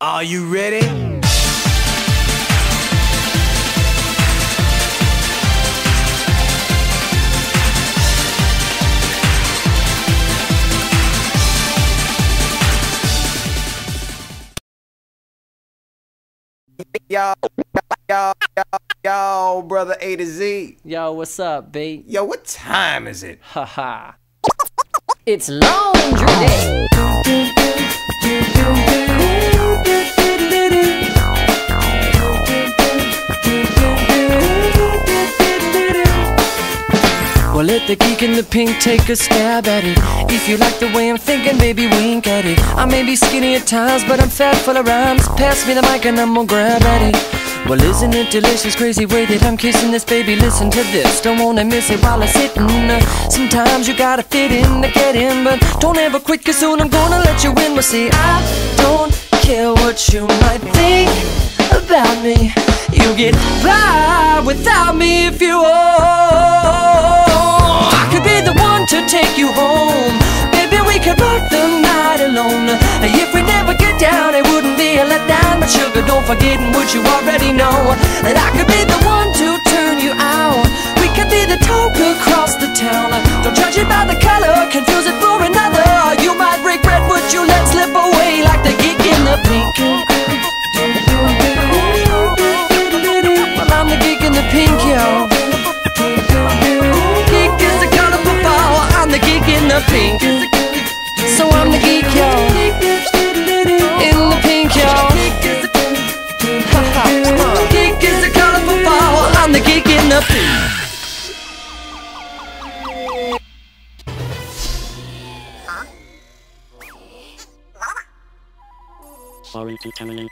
Are you ready? Yo, brother A to Z. Yo, what's up, B? Yo, what time is it? Haha. It's laundry day. Well, let the geek in the pink take a stab at it. If you like the way I'm thinking, baby, wink at it. I may be skinny at times, but I'm fat full of rhymes. Pass me the mic and I'm gonna grab at it. Well, isn't it delicious, crazy way that I'm kissing this, baby? Listen to this, don't wanna miss it while I'm sitting. Sometimes you gotta fit in to get in, but don't ever quit, cause soon I'm gonna let you in. Well, see, I don't care what you might think about me. You get by without me if you want. I could be the one to take you home. Baby, we could rock the night alone. If we never get down, it wouldn't be a letdown. But sugar, don't forget what you already know, that I could be the one to turn you out. We could be the talk across the town. Don't judge it by the color, confuse it for another. You might regret what you let slip away, like the geek in the pink. Well, I'm the geek in the pink, yo. Geek is the colorful ball, I'm the geek in the pink. So I'm the geek, yo, in the pink, yo. Geek is the colorful ball, I'm the geek in the pink. Sorry, contaminated.